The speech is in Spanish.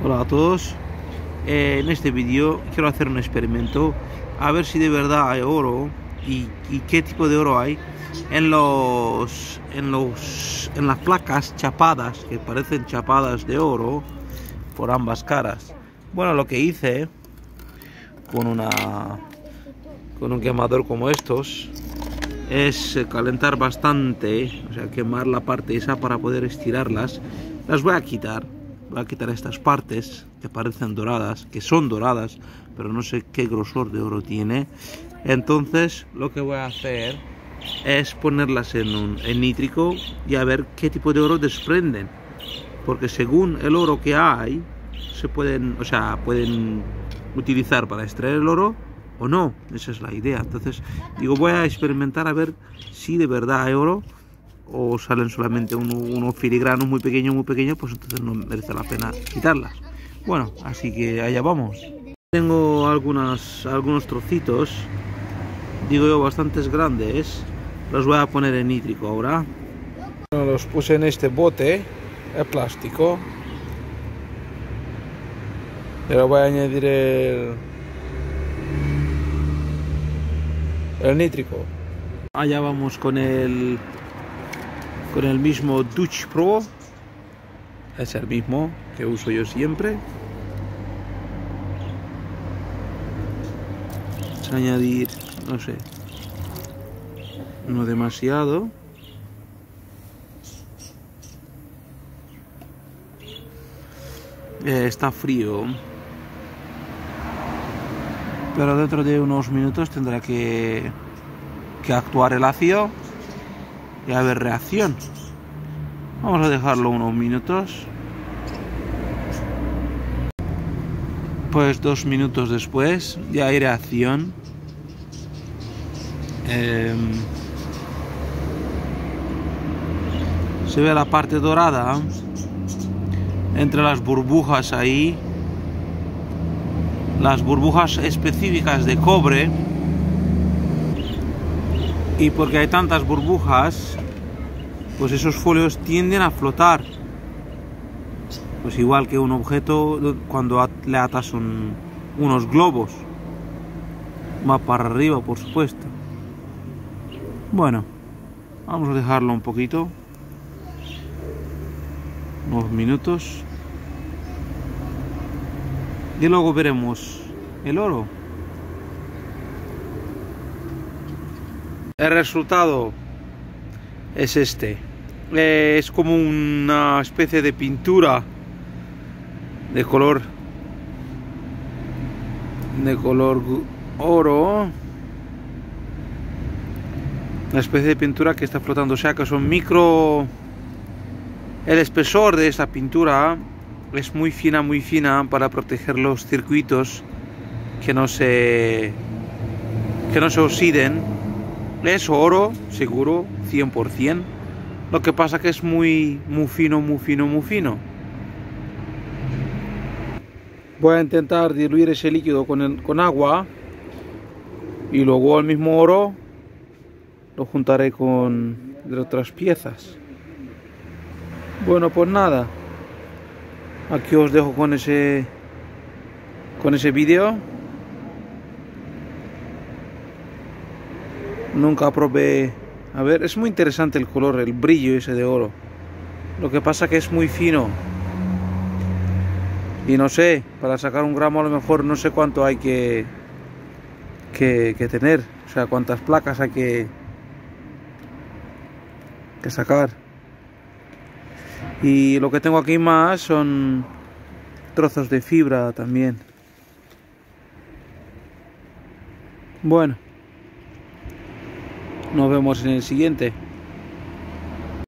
Hola a todos. En este vídeo quiero hacer un experimento a ver si de verdad hay oro y qué tipo de oro hay en las placas chapadas, que parecen chapadas de oro por ambas caras. Bueno, lo que hice con un quemador como estos es calentar bastante, o sea, quemar la parte esa para poder estirarlas. Las voy a quitar estas partes que parecen doradas, que son doradas, pero no sé qué grosor de oro tiene. Entonces lo que voy a hacer es ponerlas en nítrico y a ver qué tipo de oro desprenden, porque según el oro que hay se pueden utilizar para extraer el oro o no. Esa es la idea. Entonces digo, voy a experimentar a ver si de verdad hay oro o salen solamente unos filigranos muy pequeños, pues entonces no merece la pena quitarlas. Bueno, así que allá vamos. Tengo algunos trocitos, digo yo, bastantes grandes. Los voy a poner en nítrico ahora. Los puse en este bote de plástico. Pero voy a añadir el nítrico. Allá vamos con el mismo Dutch Pro. Es el mismo que uso yo siempre. Vamos a añadir, no sé, no demasiado. Está frío, pero dentro de unos minutos tendrá que actuar el ácido y haber reacción. Vamos a dejarlo unos minutos. Pues 2 minutos después ya hay reacción. Se ve la parte dorada entre las burbujas ahí, las burbujas específicas de cobre. Y porque hay tantas burbujas, pues esos folios tienden a flotar, pues igual que un objeto cuando le atas unos globos, va para arriba, por supuesto. Bueno, vamos a dejarlo un poquito, unos minutos, y luego veremos el oro. El resultado es este. Es como una especie de pintura de color oro. Una especie de pintura que está flotando, o sea que son micro. El espesor de esta pintura es muy fina para proteger los circuitos que no se oxiden. Es oro, seguro, 100%. Lo que pasa que es muy fino. Voy a intentar diluir ese líquido con agua y luego el mismo oro lo juntaré con otras piezas. Bueno, pues nada. Aquí os dejo con ese vídeo. Nunca probé. A ver, es muy interesante el color, el brillo ese de oro. Lo que pasa que es muy fino. Y no sé, para sacar un gramo a lo mejor no sé cuánto hay que tener. O sea, cuántas placas hay que sacar. Y lo que tengo aquí más son trozos de fibra también. Bueno. Nos vemos en el siguiente.